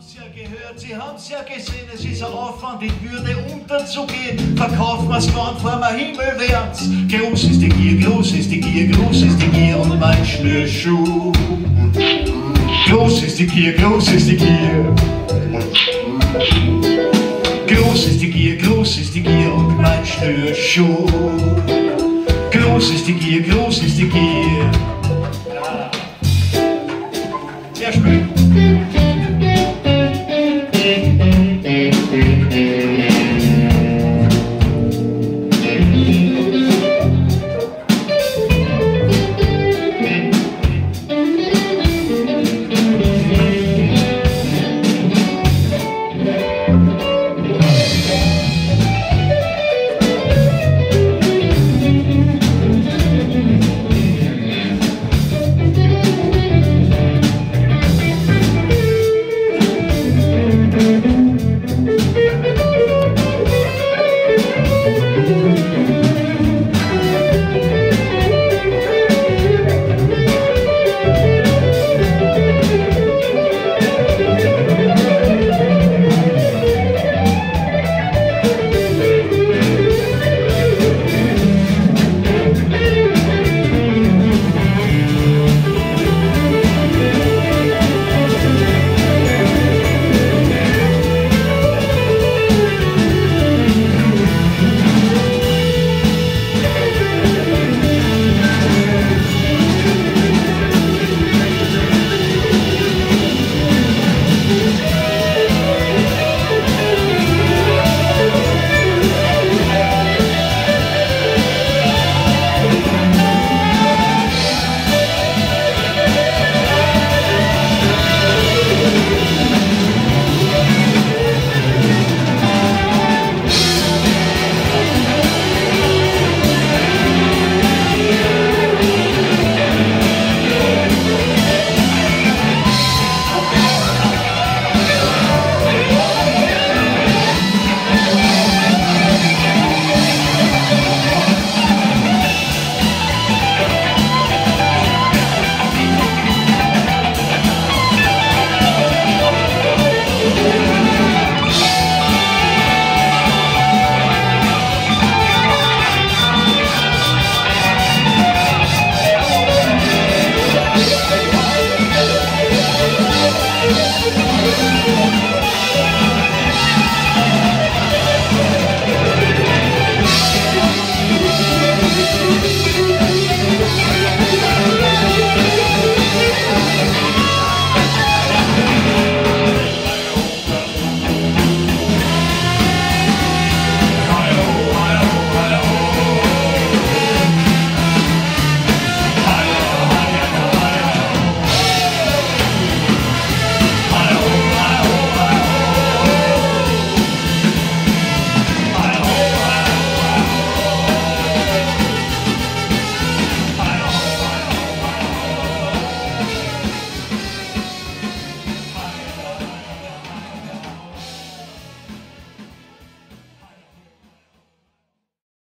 haben's ja gehört, Sie haben's ja gesehen, es ist ein Aufwand, in Würde unterzugehen. Verkaufen wir's Land vor dem Himmel wärts. Groß ist die Gier, groß ist die Gier, groß ist die Gier und mein Schnürschuh. Groß ist die Gier, groß ist die Gier. Groß ist die Gier, groß ist die Gier und mein Schnürschuh. Groß ist die Gier, groß ist die Gier.